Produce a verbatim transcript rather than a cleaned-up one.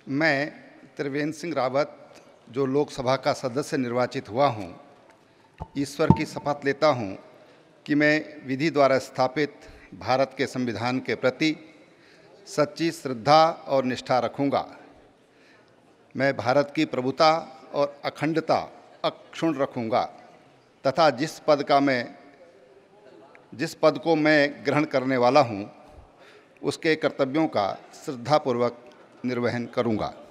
मैं त्रिवेंद्र सिंह रावत, जो लोकसभा का सदस्य निर्वाचित हुआ हूँ, ईश्वर की शपथ लेता हूँ कि मैं विधि द्वारा स्थापित भारत के संविधान के प्रति सच्ची श्रद्धा और निष्ठा रखूँगा। मैं भारत की प्रभुता और अखंडता अक्षुण्ण रखूँगा तथा जिस पद का मैं जिस पद को मैं ग्रहण करने वाला हूँ, उसके कर्तव्यों का श्रद्धापूर्वक निर्वहन करूँगा।